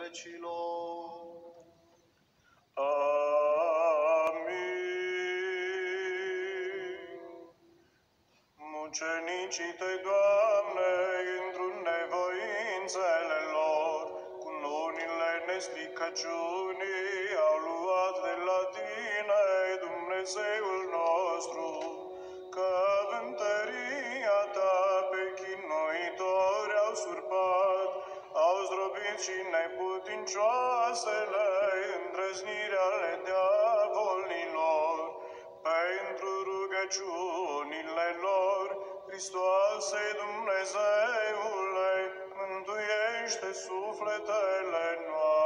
vecilor. Amin. Mucenicii Tăi, Doamne, într-un nevoințele lor, cu lunile nestricăciunii, au luat de la Tine, Dumnezeul nostru, că în tăria Ta pe chinuitori au surpat, au zdrobit și neputincioasele îndrăzniri ale diavolilor. Pentru rugăciunile lor, Hristoase Dumnezeule, mântuiește sufletele noastre.